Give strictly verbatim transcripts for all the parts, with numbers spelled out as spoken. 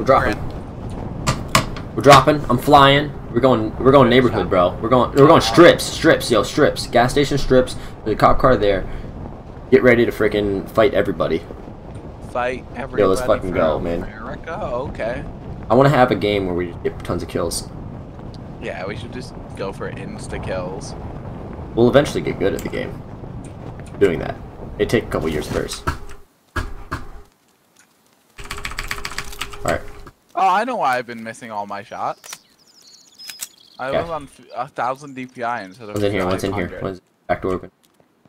dropping. We're dropping. I'm flying. We're going. We're going neighborhood, bro. We're going. We're going strips. Strips, yo, strips. Gas station strips. There's a cop car there. Get ready to freaking fight everybody. Fight everybody. Yo, let's fucking go, man. America. Okay. I want to have a game where we get tons of kills. Yeah, we should just go for insta kills. We'll eventually get good at the game. Doing that. It take a couple years first. Alright. Oh, I know why I've been missing all my shots. I Okay. was on a thousand D P I instead of. One's in here, one's in here. five hundred. One's back door open.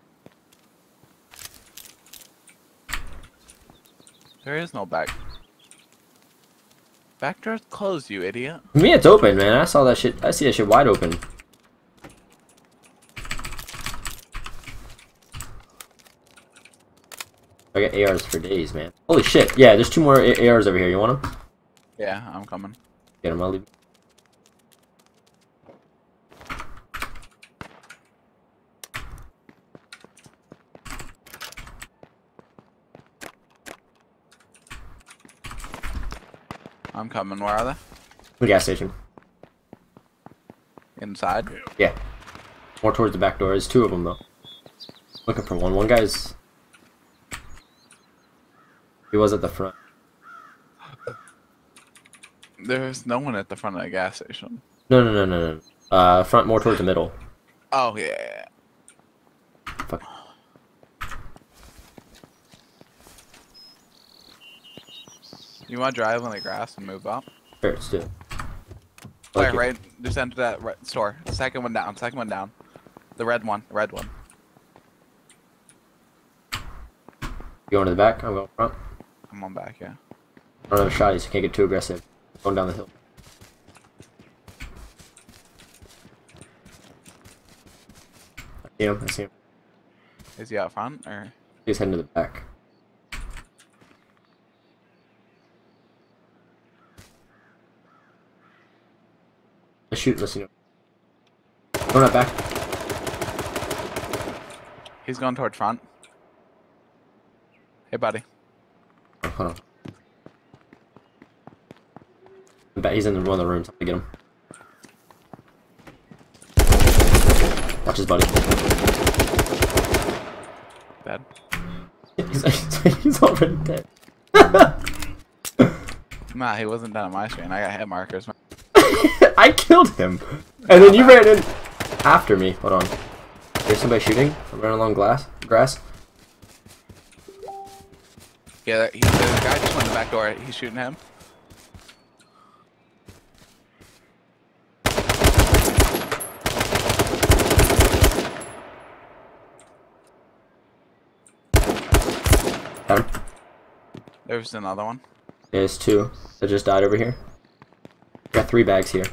There is no back. Back door's closed, you idiot. To me, it's open, man. I saw that shit. I see that shit wide open. I got A Rs for days, man. Holy shit. Yeah, there's two more A Rs over here. You want them? Yeah, I'm coming. Get them. I'll leave. I'm coming. Where are they? The gas station. Inside. Yeah. More towards the back door. There's two of them, though. Looking for one. One guy's... He was at the front. There's no one at the front of the gas station. No, no, no, no, no. Uh, front more towards the middle. Oh yeah. Fuck. You want to drive on the grass and move up? Sure, let's do it. Right, Okay. right. Just enter that right store. Second one down. Second one down. The red one. The red one. You going to the back? I'm going front. I'm on back. Yeah. I don't have shotties, so can't get too aggressive. Going down the hill. I see him, I see him. Is he out front or? He's heading to the back. Let's shoot, let's see him. Going up back. He's going toward front. Hey, buddy. Oh, hold on. I bet he's in the, one of the rooms. I'm gonna get him. Watch his buddy. Dead. he's, he's already dead. Nah, he wasn't done on my screen. I got hit markers. I killed him! And then you ran in after me. Hold on. There's somebody shooting. I'm running along glass, grass. Yeah, he, the guy just went in the back door. He's shooting him. Got him. There's another one. There's two that just died over here. Got three bags here.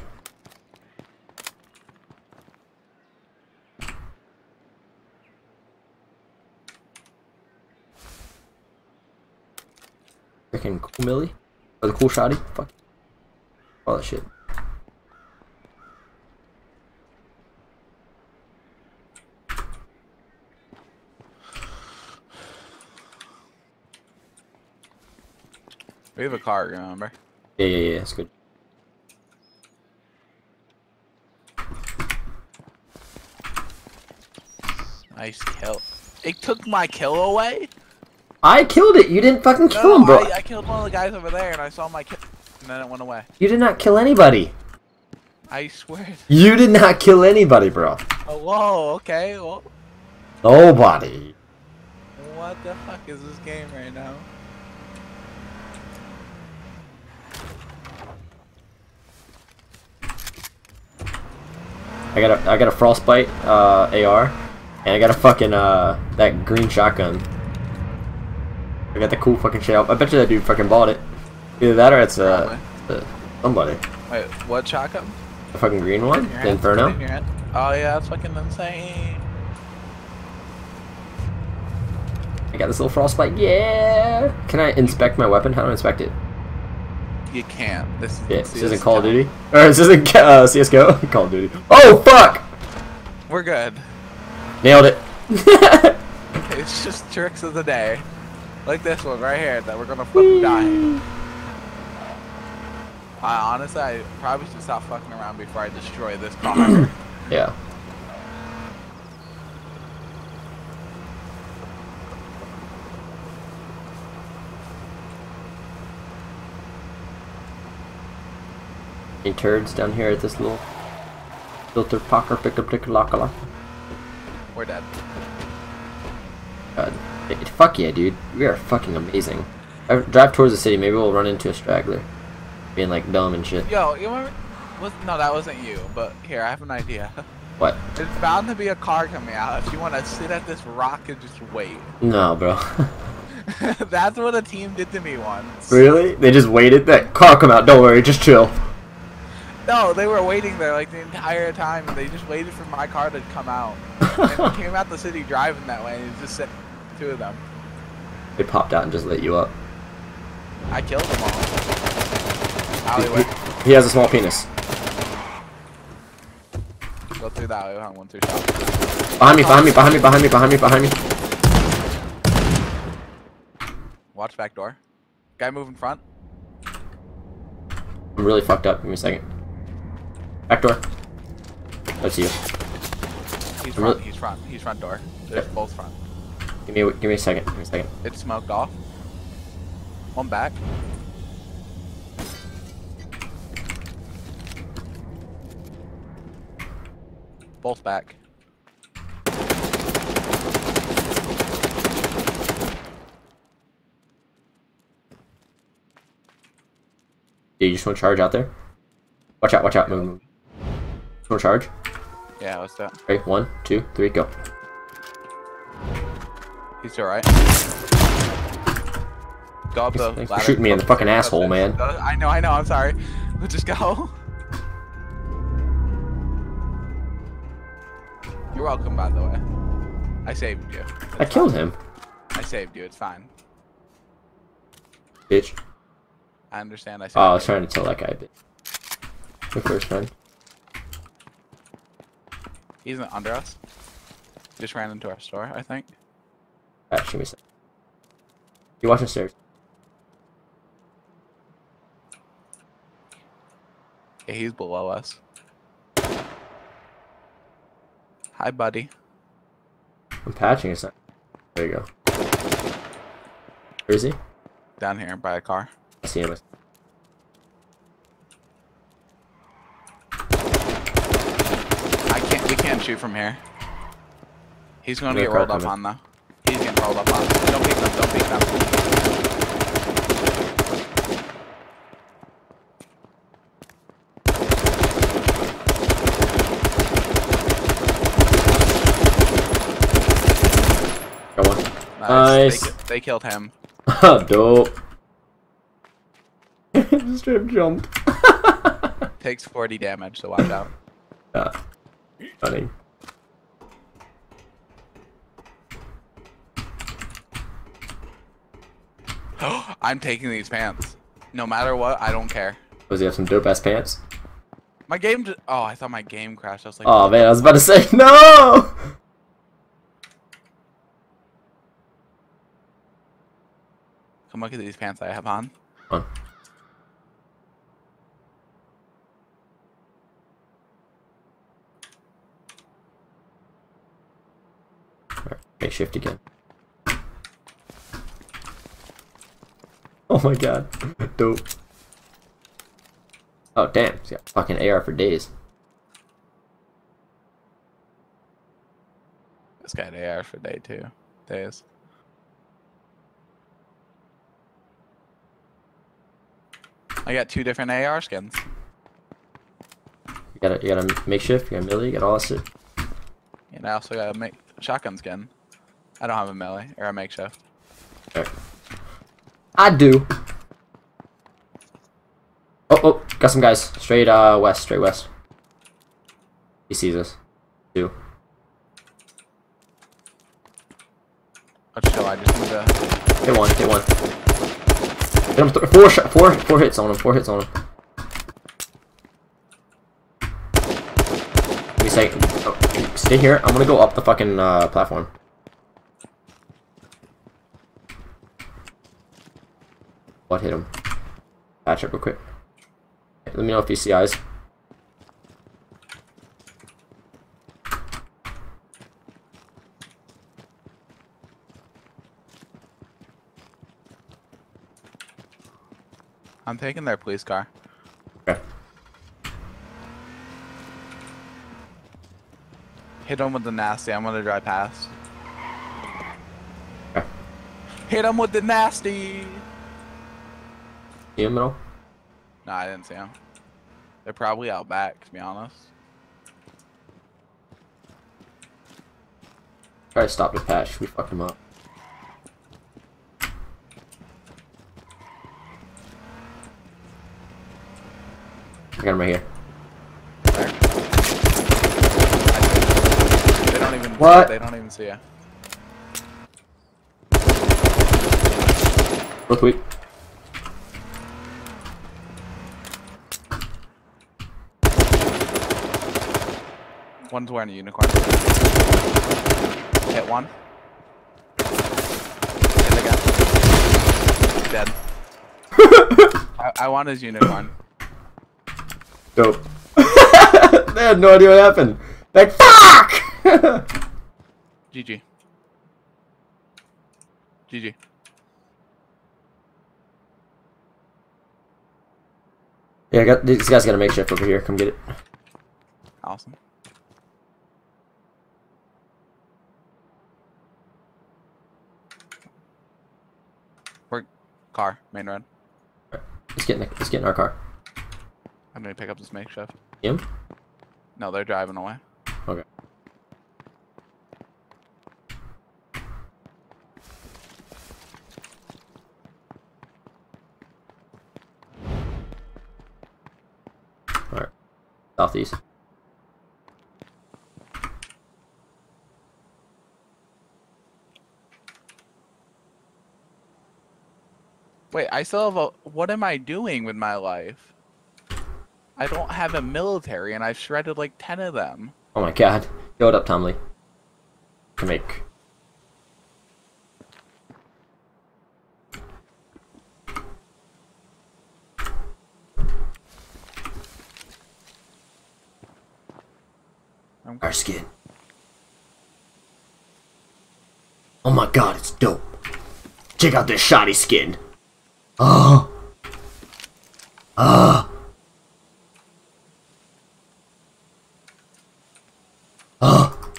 Freaking cool Millie? Or the cool shotty? Fuck. All that shit. We have a car, remember? Yeah, yeah, yeah, that's good. Nice kill. It took my kill away? I killed it! You didn't fucking kill no, him, bro! I, I killed one of the guys over there and I saw my kill and then it went away. You did not kill anybody! I swear. You did not kill anybody, bro! Oh, whoa, okay. Well, Nobody! what the fuck is this game right now? I got a I got a frostbite uh, A R, and I got a fucking uh that green shotgun. I got the cool fucking shit. I bet you that dude fucking bought it. Either that or it's uh, uh somebody. Wait, what shotgun? The fucking green one, In your the hand? Inferno. In your hand? Oh yeah, that's fucking insane. I got this little frostbite. Yeah. Can I inspect my weapon? How do I inspect it? You can't. This, Yeah, this this isn't Call of count. Duty. Or this isn't uh, C S G O. Call of Duty. Oh fuck! We're good. Nailed it. It's just tricks of the day. Like this one right here that we're gonna flip die. I honestly, I probably should stop fucking around before I destroy this car. Yeah. Any turds down here at this little filter pocker picker picker locker lock. We're dead. God. Hey, fuck yeah, dude. We are fucking amazing. I drive towards the city, maybe we'll run into a straggler. Being like dumb and shit. Yo, you remember? Was, no, that wasn't you. But here, I have an idea. What? There's bound to be a car coming out. If you want to sit at this rock and just wait. No, bro. That's what a team did to me once. Really? They just waited? That car come out, don't worry, just chill. No, they were waiting there like the entire time, and they just waited for my car to come out. And we came out the city driving that way, and it just sent two of them. They popped out and just lit you up. I killed them all. Alleyway. He, he has a small penis. Go through the alleyway on one, two shots. Behind me, behind me, behind me, behind me, behind me, behind me. Watch back door. Guy move in front. I'm really fucked up. Give me a second. Back door. That's you. He's I'm front. really... He's front. He's front door. There's Yep. both front. Give me, a, give me a second. Give me a second. It's smoked off. One back. Both back. Dude, you just want to charge out there? Watch out, watch out. Move, move. Just want to charge? Yeah, what's that? Okay, one, two, three, go. He's alright. Go up the Thanks for ladder. shooting me in the Go fucking up asshole, this. man. Go- I know, I know, I'm sorry. We'll just go. You're welcome, by the way. I saved you. I killed him. I saved you, it's fine. Bitch. I understand, I saved Oh, I you. was trying to tell that guy a bit. My first friend. He's under us. Just ran into our store, I think. Alright, shoot me a second. You watching stairs? Yeah, he's below us. Hi, buddy. I'm patching or something. There you go. Where is he? Down here by a car. I see him. I can't. We can't shoot from here. He's going to Another get rolled car up coming. on though. He's getting rolled up on. Don't peek them. Don't peek them. Got one. Nice. Nice. They, ki- they killed him. Dope. Straight up jump. Takes forty damage, so watch out. Yeah. Funny. I'm taking these pants. No matter what, I don't care. Does he have some dope ass pants? My game just, oh, I thought my game crashed. I was like, Oh man, I was about to say no. come look at these pants I have on. Come on. Alright, make shift again. Oh my god. Dope. Oh damn, he's got fucking A R for days. This guy had A R for day two days. I got two different A R skins. You got a, you got a makeshift, you got a melee, you got all that shit. And I also got a make shotgun skin. I don't have a melee or a makeshift. Alright. I do. Oh, oh, got some guys. Straight uh west, straight west. He sees us. Two. Oh, chill, I just need to... Hit one, hit one. Hit him th four, shot, four, four hits on him, four hits on him. Give me a second. Oh, stay here. I'm gonna go up the fucking uh, platform. What hit him? Patch up real quick. Let me know if you see eyes. I'm taking their police car. Okay. Hit them with the nasty. I'm gonna drive past. Okay. Hit them with the nasty. See him at all? No, I didn't see them. They're probably out back, to be honest. Try to stop the patch. We fucked him up. I got him right here. There. They don't even. What? They don't even see you. Look weak. One's wearing a unicorn. Hit one. Hit the guy. Dead. I, I want his unicorn. Dope. They had no idea what happened. Like, fuck! G G. G G. Yeah, I got these guys got a makeshift over here. Come get it. Awesome. We're car, main road. Let's get in. The, let's get in our car. I'm gonna pick up this makeshift. Him? No, they're driving away. Okay. All right. Southeast. Wait, I still have a. What am I doing with my life? I don't have a military, and I've shredded like ten of them. Oh my god. Yo, what up, Tom Lee? To make. I'm... Our skin. Oh my god, it's dope. Check out this shoddy skin. Oh. Ah. Oh.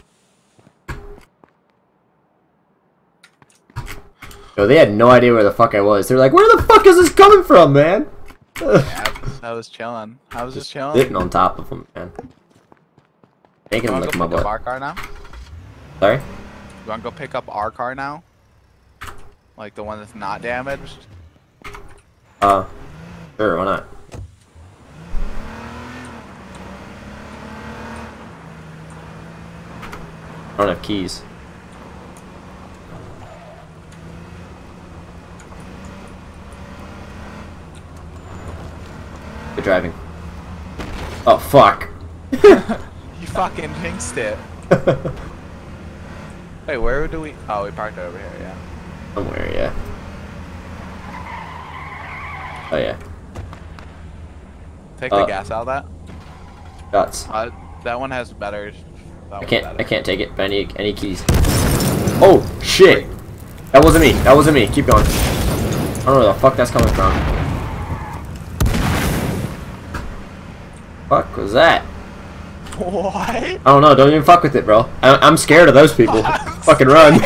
Yo, they had no idea where the fuck I was. They're like, where the fuck is this coming from, man? Yeah, I was chilling. I was just chilling. Sitting on top of them, man. Making You them wanna lick go my pick up butt. our car now? Sorry? You wanna go pick up our car now? Like the one that's not damaged? Uh, sure, why not? I don't have keys. Good driving. Oh, fuck. You fucking jinxed it. Wait, where do we... Oh, we parked over here, yeah. Somewhere, yeah. Oh, yeah. Take Uh, the gas out of that. Shots. Uh, that one has better... That I one's can't, better. I can't take it, but I need, I need keys. Oh, shit! That wasn't me, that wasn't me, keep going. I don't know where the fuck that's coming from. Fuck was that? What? I don't know, don't even fuck with it, bro. I I'm scared of those people. Fucking run.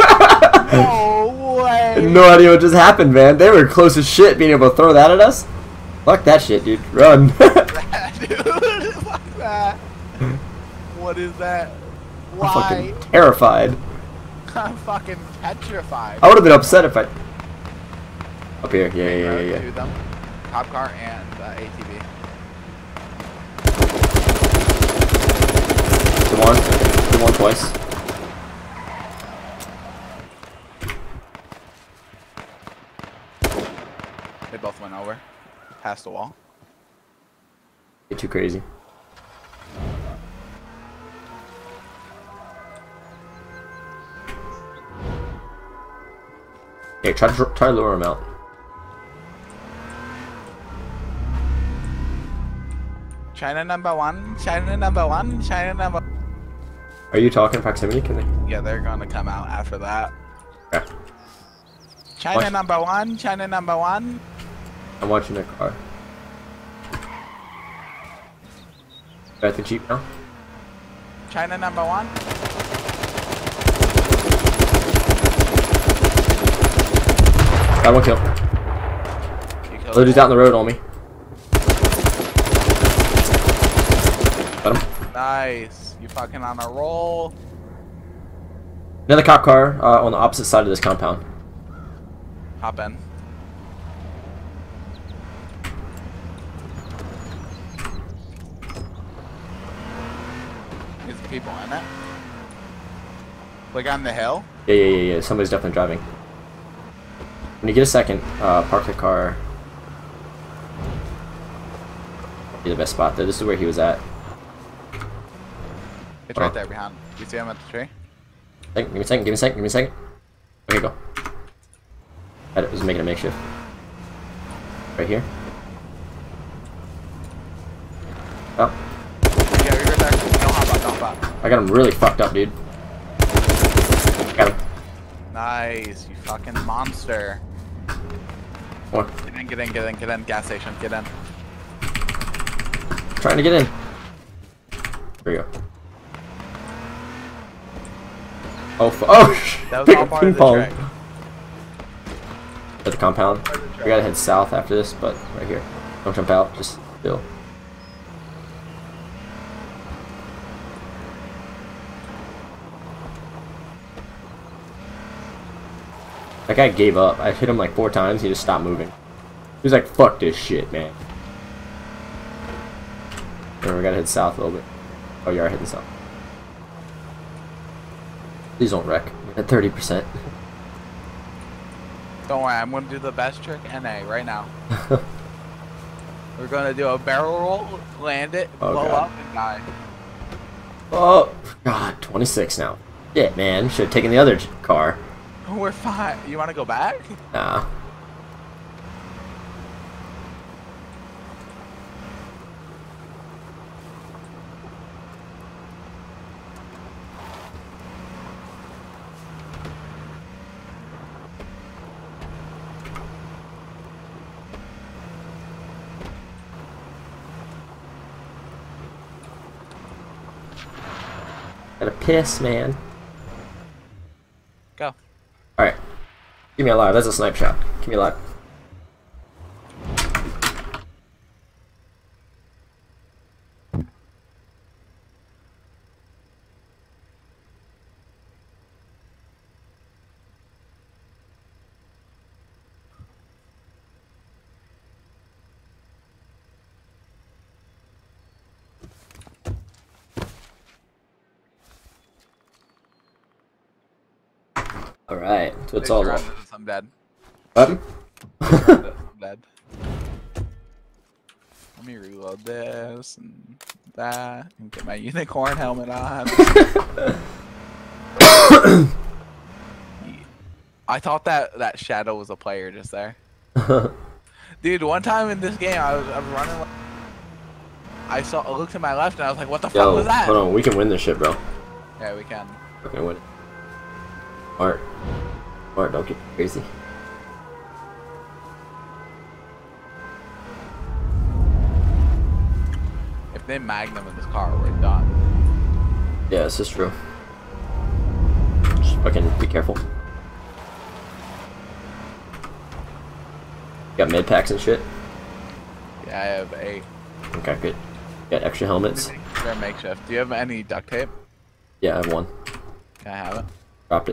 No way! No idea what just happened, man. They were close as shit being able to throw that at us. Fuck that shit, dude. Run. Dude, fuck that. What is that? Why? I'm fucking terrified. I'm fucking petrified. I would have been upset if I... Up here, yeah, yeah, yeah, To yeah. them. Cop car and uh, A T V. The one, the one twice. They both went over. Past the wall. Get too crazy. Okay, try to try to lure him out. China number one. China number one. China number. Are you talking proximity? Can they? Yeah, they're gonna come out after that. Yeah. China Watch. number one. China number one. I'm watching their car. Got the Jeep now. China number one. Got one kill. You killed Other dude's him. out in the road on me. Got him. Nice. You fucking on a roll. Another cop car uh, on the opposite side of this compound. Hop in. Is the people in it? Like on the hill? Yeah, yeah, yeah, yeah. Somebody's definitely driving. When you get a second, uh, park the car. Be the best spot there. This is where he was at. It's Oh. right there behind. You see him at the tree? Second, give me a second, give me a second, give me a second. Okay, go. I was making a makeshift. Right here. Oh, Yeah, you're right there. Don't hop out, don't hop out. I got him really fucked up, dude. Got him. Nice, you fucking monster. Come on. Get in, get in, get in, get in. Gas station, get in. Trying to get in. There we go. Oh, f oh, sh That was all part of the trick. At the compound. We gotta head south after this, but right here. Don't jump out, just still. That guy gave up. I hit him like four times, he just stopped moving. He was like, fuck this shit, man. And we gotta head south a little bit. Oh, you are heading south. Please don't wreck. You're at thirty percent. Don't worry, I'm gonna do the best trick N A right now. We're gonna do a barrel roll, land it, Oh, blow God. up, and die. Oh, God, twenty-six now. Shit, man. Should have taken the other j- car. We're fine. You wanna go back? Nah. Gotta piss, man. Go. Alright. Give me a live. That's a snipe shot. Give me a live. Alright. So it's all Surrounded off. us, I'm dead. Button? Surrounded us, I'm dead. Let me reload this and that and get my unicorn helmet on. I thought that that shadow was a player just there. Dude, one time in this game, I was, I was running. I saw, I looked to my left and I was like, "What the fuck Yo, was that?" hold on. We can win this shit, bro. Yeah, we can. We're gonna win it. Art. Art, don't get crazy. If they magnum in this car, we're done. Yeah, this is true. Just fucking be careful. Got med packs and shit. Yeah, I have eight. Okay, good. Got extra helmets. They're makeshift. Do you have any duct tape? Yeah, I have one. Can I have it? Dropped it.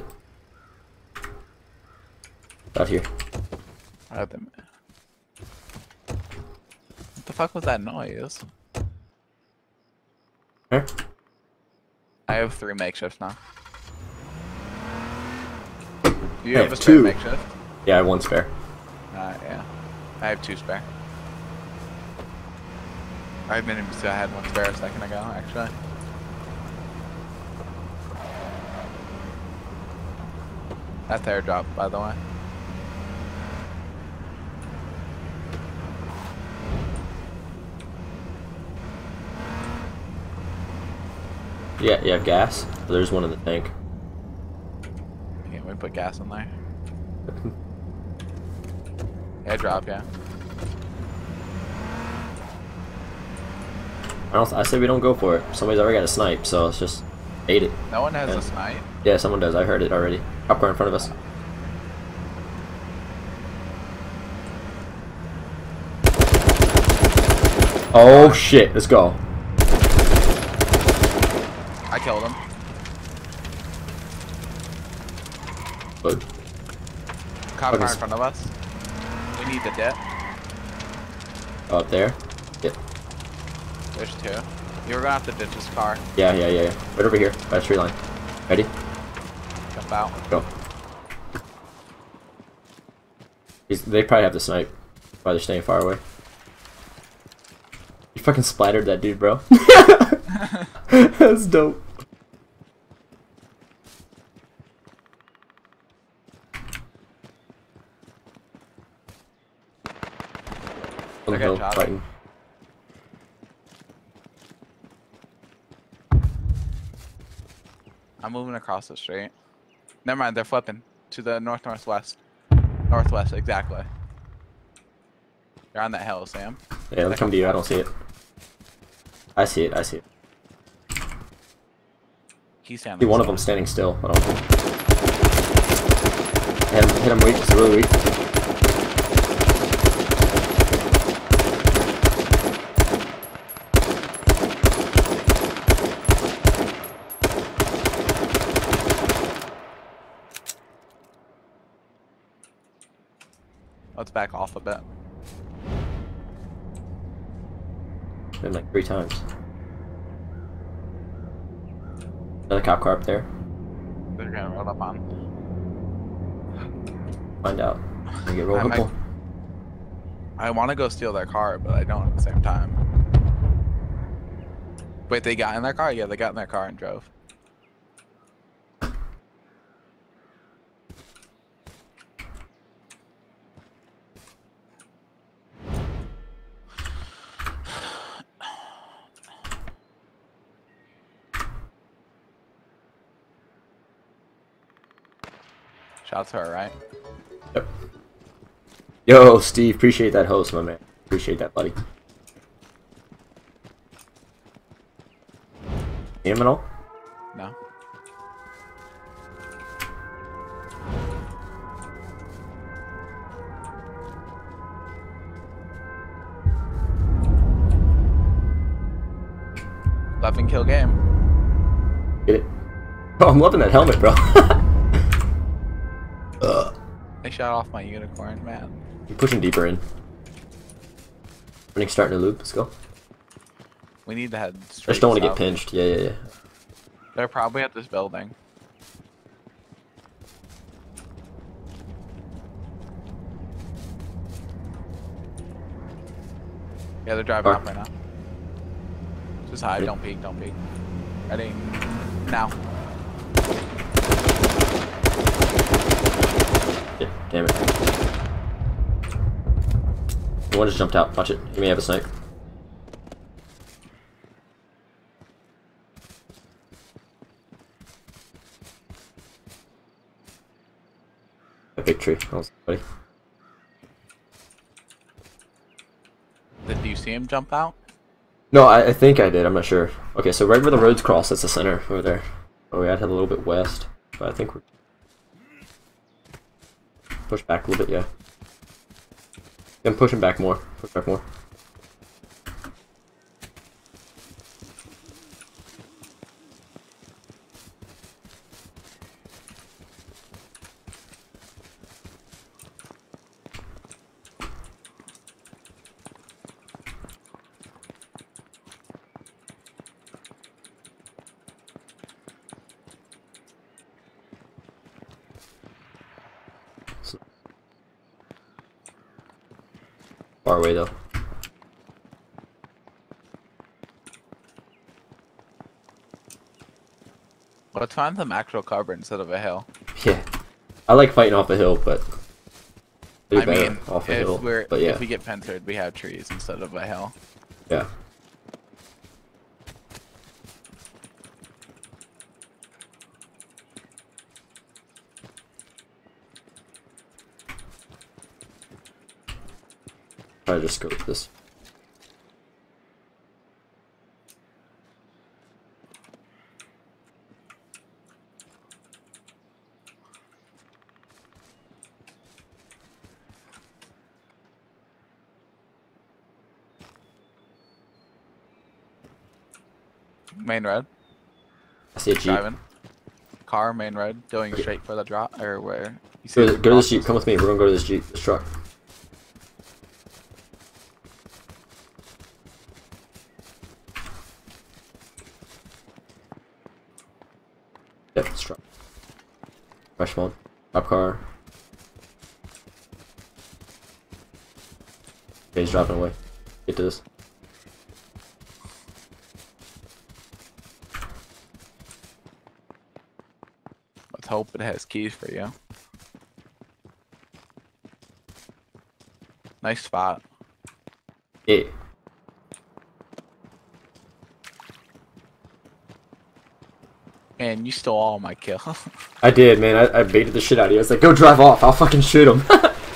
Out here. I have them. What the fuck was that noise? Here. I have three makeshifts now. Do you I have, have a spare two. makeshift? Yeah, I have one spare. Uh, yeah. I have two spare. I didn't even see I had one spare a second ago, actually. That's airdrop, by the way. Yeah, you have gas? There's one in the tank. Okay, we put gas in there. Yeah, drop, yeah. I don't. I say we don't go for it. Somebody's already got a snipe, so let's just bait it. No one has Yeah. a snipe. Yeah, someone does. I heard it already. Cop car in front of us. Oh shit! Let's go. I killed him. Good. Cop car in Okay. front of us. We need the dip. Oh, up there. Yeah. There's two. You're gonna have to ditch this car. Yeah, yeah, yeah, yeah. Right over here, by the tree line. Ready? Jump out. Go. He's, they probably have the snipe. Why they're staying far away. You fucking splattered that dude, bro. That's dope. On the Okay, hill, Charlie. fighting. I'm moving across the street. Never mind, they're flipping to the north northwest. Northwest, exactly. You're on that hill, Sam. Yeah, let me come to you. I don't see it. I see it. I see it. He's standing. See one of still. them standing still. I don't. Hit him, hit him weak. It's really weak. Let's back off a bit. Hit him like three times. Another cop car up there. They're gonna roll up on. Find out. Gonna get rolled I up might- on. I want to go steal their car, but I don't at the same time. Wait, they got in their car? Yeah, they got in their car and drove. Shout to her, right? Yep. Yo, Steve, appreciate that host, my man. Appreciate that, buddy. See him at all? No. eleven kill game. Get it? Oh, I'm loving that helmet, bro. Ugh. I shot off my unicorn, man. You're pushing deeper in. Running, starting to loop. Let's go. We need to head I straight just don't want to get south. pinched. Yeah, yeah, yeah. They're probably at this building. Yeah, they're driving Car. up right now. Just hide, Ready? don't peek, don't peek. Ready? Now. Yeah, damn it. One just jumped out. Watch it. He may have a snipe. A big tree. That was buddy. Did you see him jump out? No, I, I think I did. I'm not sure. Okay, so right where the roads cross, that's the center over there. Oh, we had to head a little bit west, but I think we're push back a little bit. Yeah. I'm pushing back more. Push back more. Far away though. Let's find some actual cover instead of a hill. Yeah. I like fighting off a hill, but do I better mean, off a if hill. we're But yeah, if we get pincered, we have trees instead of a hill. yeah. Probably just go with this. Main road. I see a Jeep. Driving. Car, main road, going straight for the drop, or where? You see Go, to, the go to this crosses? Jeep. Come with me. We're gonna go to this Jeep, this truck. Yep, this truck. Fresh one. Cop car. Okay, he's driving away. Get to this. Let's hope it has keys for you. Nice spot. Yeah. Man, you stole all my kills. I did, man. I, I baited the shit out of you. I was like, go drive off. I'll fucking shoot him.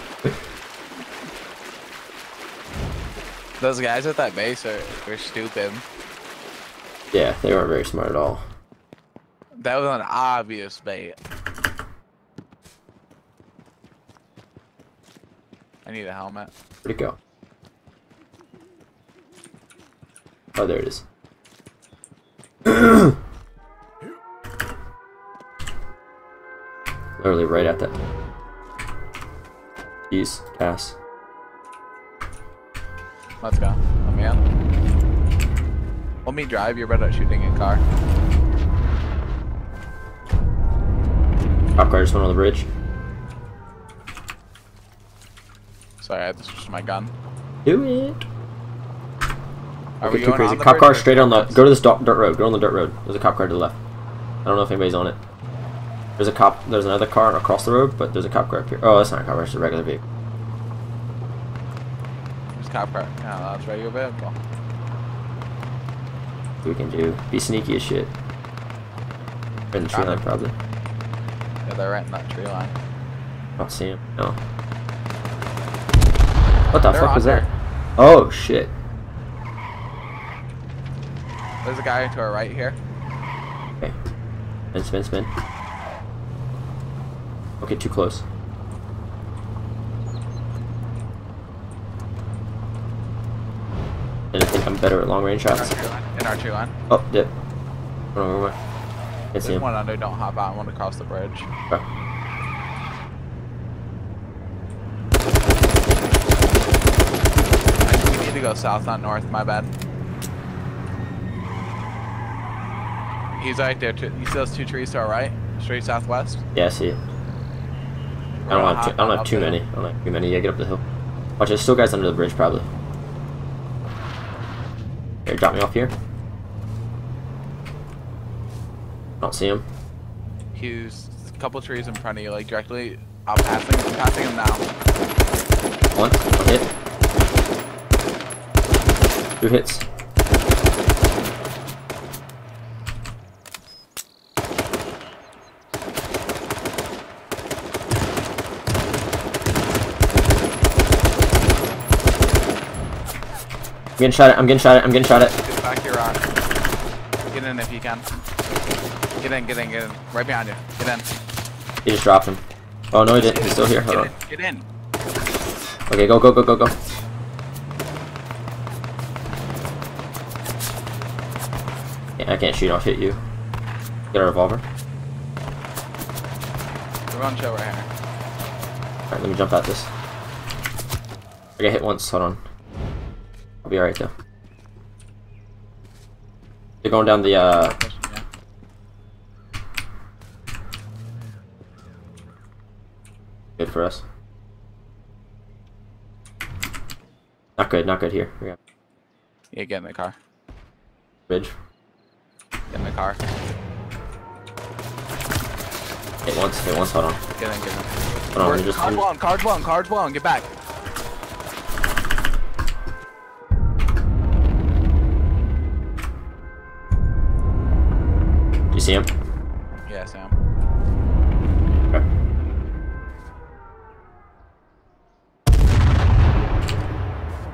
Those guys at that base are, are stupid. Yeah, they weren't very smart at all. That was an obvious bait. I need a helmet. Where'd it go? Oh, there it is. Literally right at that. East, gas. Let's go. Let me in. Let me drive. You're better at shooting in car. Cop car just went on the bridge. Sorry, I had to switch my gun. Do it. Are Don't we get too going crazy. on the Cop bridge car or straight on the. this? Go to this dirt road. Go on the dirt road. There's a cop car to the left. I don't know if anybody's on it. There's a cop. There's another car across the road, but there's a cop car up here. Oh, that's not a cop car. It's a regular vehicle. There's cop car. Yeah, that's regular vehicle. We can do. Be sneaky as shit. They're in the tree Got line, it. probably. Yeah, they're right in that tree line. I don't see him. No. What the They're fuck was under. that? Oh shit. There's a guy to our right here. Okay. Spin, spin, spin. Okay, too close. And I think I'm better at long range In our shots. tree line. In our tree line. Oh, dip. Run over my. Can't see There's him. one under. Don't hop out. One across the bridge. Okay. I, we need to go south, not north. My bad. He's right there. Too. You see those two trees to our right? Straight southwest. Yeah, I see it. I don't have too, I don't have too many. I don't have too many. Yeah, get up the hill. Watch, there's still guys under the bridge, probably. Here, drop me off here. I don't see him. He's a couple trees in front of you, like directly. I'm passing, I'm passing him now. One, one hit. Two hits. I'm getting shot at, I'm getting shot at, I'm getting shot at. Get back to your rock. Get in if you can. Get in, get in, get in. Right behind you. Get in. He just dropped him. Oh no, he didn't. He's still here. Hold Get on. in. Get in. Okay, go, go, go, go, go. Yeah, I can't shoot, I'll hit you. Get a revolver. We're on show right here. Alright, let me jump at this. I got hit once, hold on. I'll be alright though. They're going down the, uh... Yeah. Good for us. Not good, not good here. We got Yeah, get in the car. bridge. Get in the car. Hit once, hit once, hold on. Get in, get in. Hold on, let me just... Card blown, card blown, card blown. Get back. Do you see him? Yeah, Sam. Okay.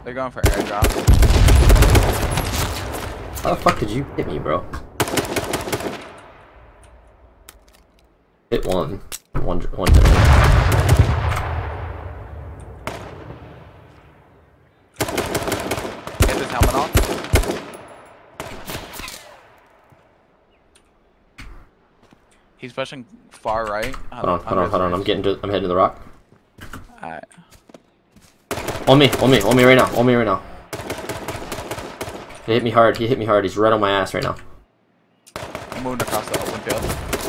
They're going for airdrop. How the fuck did you hit me, bro? Hit one. One, one hit. Get this helmet off. He's pushing far right. Hold on, hold on, hold on. I'm getting to. I'm heading to the rock. Alright. On me, on me, on me right now, on me right now. He hit me hard. He hit me hard. He's right on my ass right now. I'm moving across the open field.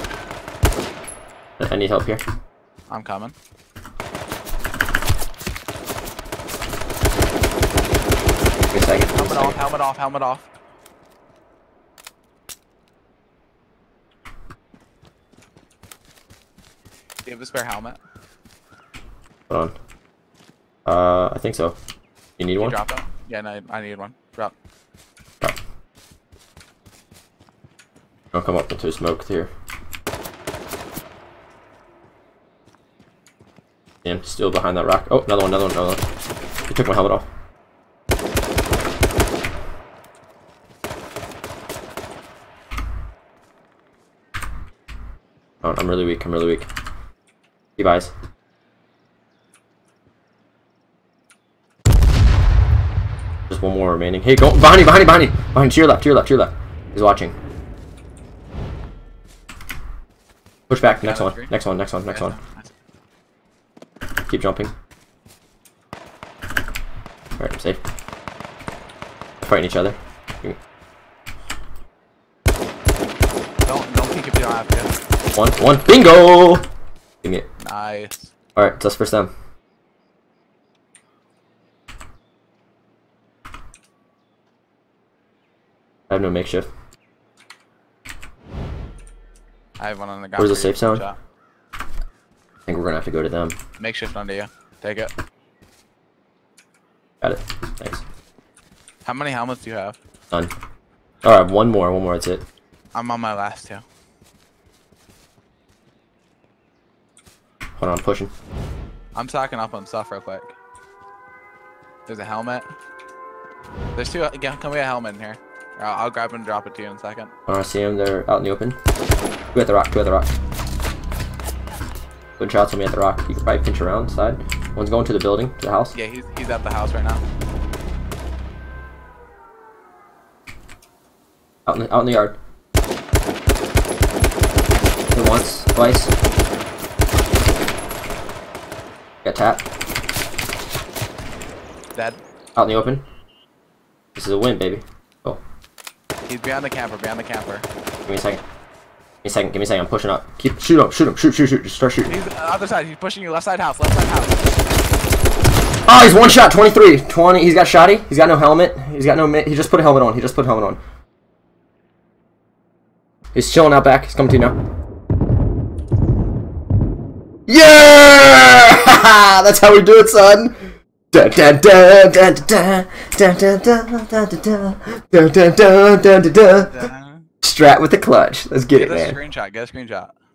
I need help here. I'm coming. Give me a second. Give me a Helmet second. off, helmet off, helmet off. Do you have a spare helmet? Hold on. Uh, I think so. You need Can one? you drop it? Yeah, no, I need one. Drop. Drop. Don't come up into smoke here. Damn, still behind that rock. Oh, another one, another one, another one. He took my helmet off. Oh, I'm really weak, I'm really weak. Keep eyes. Just one more remaining. Hey, go behind you, behind you, behind you! Behind you, to your left, to your left, to your left. He's watching. Push back, next one, next one, next one, next one. Keep jumping. Alright, I'm safe. Fighting each other. Don't don't peek if you don't have to. One, one, bingo! Give me it. Nice. Alright, it's us versus them. I have no makeshift. I have one on the ground. Where's the for you. safe zone? Shot. I think we're gonna have to go to them. Makeshift under you. Take it. Got it. Thanks. How many helmets do you have? Done. Alright, one more, one more, that's it. I'm on my last two. Hold on, I'm pushing. I'm stocking up on stuff real quick. There's a helmet. There's two. Again, come get a helmet in here. I'll, I'll grab and drop it to you in a second. I see them, they're out in the open. Two at the rock, two at the rock. Good shots on me at the rock. You can probably pinch around side. One's going to the building, to the house. Yeah, he's, he's at the house right now. Out in the, out in the yard. Hit once, twice. Got tapped. Dead. Out in the open. This is a win, baby. Oh. He's behind the camper, behind the camper. Give me a second. Give me a second, give me a second. I'm pushing up. Keep shoot him, shoot him, shoot, shoot, shoot. Just start shooting. He's on the other side, he's pushing you left side house, left side house. Oh, he's one shot, twenty-three. twenty, he's got shoddy. He's got no helmet. He's got no, he just put a helmet on. He just put a helmet on. He's chilling out back. He's coming to you now. Yeah! That's how we do it, son. Dun dun dun dun dun dun dun dun dun dun dun dun dun dun dun. Strat with the clutch. Let's get it, man. Get a screenshot, get a screenshot.